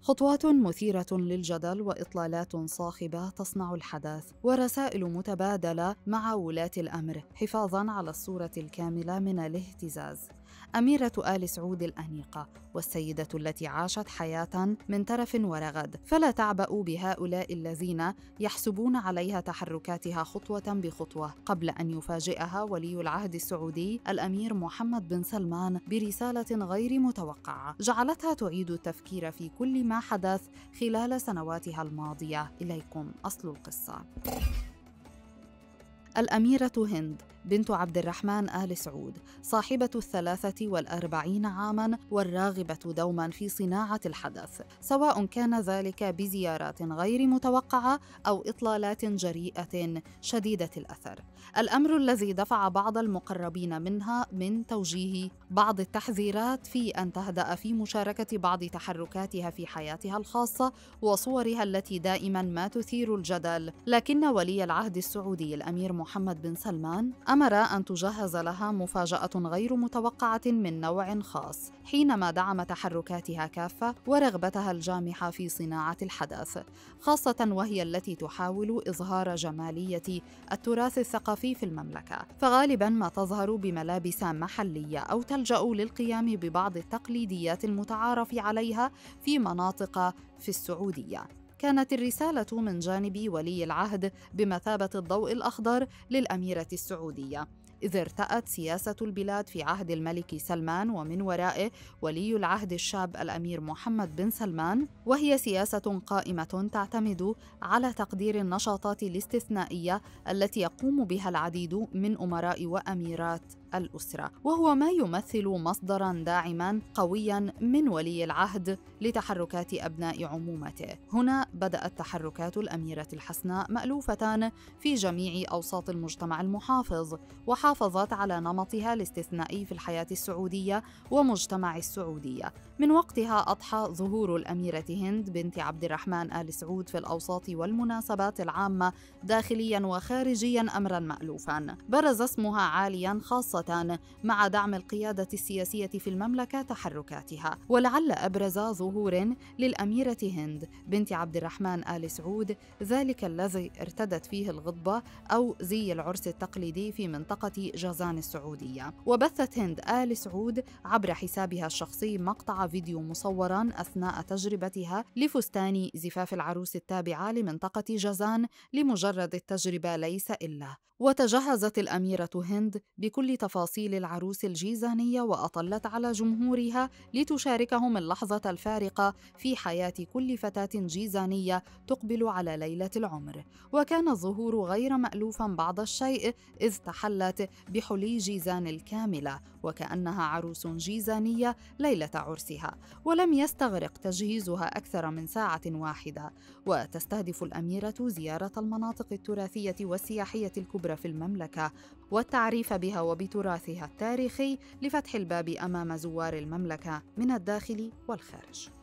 خطوات مثيرة للجدل وإطلالات صاخبة تصنع الحدث، ورسائل متبادلة مع ولاة الأمر حفاظاً على الصورة الكاملة من الاهتزاز. أميرة آل سعود الأنيقة والسيدة التي عاشت حياة من ترف ورغد، فلا تعبأ بهؤلاء الذين يحسبون عليها تحركاتها خطوة بخطوة قبل أن يفاجئها ولي العهد السعودي الأمير محمد بن سلمان برسالة غير متوقعة جعلتها تعيد التفكير في كل ما حدث خلال سنواتها الماضية. إليكم أصل القصة. الأميرة هند بنت عبد الرحمن آل سعود، صاحبة 43 عاماً والراغبة دوماً في صناعة الحدث، سواء كان ذلك بزيارات غير متوقعة أو إطلالات جريئة شديدة الأثر. الأمر الذي دفع بعض المقربين منها من توجيه بعض التحذيرات في أن تهدأ في مشاركة بعض تحركاتها في حياتها الخاصة وصورها التي دائماً ما تثير الجدل. لكن ولي العهد السعودي الأمير محمد بن سلمان أمر أن تجهز لها مفاجأة غير متوقعة من نوع خاص حينما دعم تحركاتها كافة ورغبتها الجامحة في صناعة الحدث، خاصة وهي التي تحاول إظهار جمالية التراث الثقافي في المملكة، فغالباً ما تظهر بملابس محلية أو تلجأ للقيام ببعض التقليديات المتعارف عليها في مناطق في السعودية. كانت الرسالة من جانب ولي العهد بمثابة الضوء الأخضر للأميرة السعودية، إذ ارتأت سياسة البلاد في عهد الملك سلمان ومن ورائه ولي العهد الشاب الأمير محمد بن سلمان، وهي سياسة قائمة تعتمد على تقدير النشاطات الاستثنائية التي يقوم بها العديد من أمراء وأميرات الأسرة، وهو ما يمثل مصدراً داعماً قوياً من ولي العهد لتحركات أبناء عمومته. هنا بدأت تحركات الأميرة الحسناء مألوفة في جميع أوساط المجتمع المحافظ، وحافظت على نمطها الاستثنائي في الحياة السعودية ومجتمع السعودية. من وقتها أضحى ظهور الأميرة هند بنت عبد الرحمن آل سعود في الأوساط والمناسبات العامة داخلياً وخارجياً أمراً مألوفاً، برز اسمها عالياً خاصة مع دعم القيادة السياسية في المملكة تحركاتها. ولعل أبرز ظهور للأميرة هند بنت عبد الرحمن آل سعود ذلك الذي ارتدت فيه الغضبة أو زي العرس التقليدي في منطقة جازان السعودية. وبثت هند آل سعود عبر حسابها الشخصي مقطع فيديو مصوراً أثناء تجربتها لفستان زفاف العروس التابعة لمنطقة جازان لمجرد التجربة ليس إلا. وتجهزت الأميرة هند بكل تفاصيل العروس الجيزانية وأطلت على جمهورها لتشاركهم اللحظة الفارقة في حياة كل فتاة جيزانية تقبل على ليلة العمر. وكان الظهور غير مألوفا بعض الشيء، إذ تحلت بحلي جيزان الكاملة وكأنها عروس جيزانية ليلة عرسها، ولم يستغرق تجهيزها أكثر من ساعة واحدة. وتستهدف الأميرة زيارة المناطق التراثية والسياحية الكبرى في المملكة والتعريف بها وبتراثها التاريخي لفتح الباب أمام زوار المملكة من الداخل والخارج.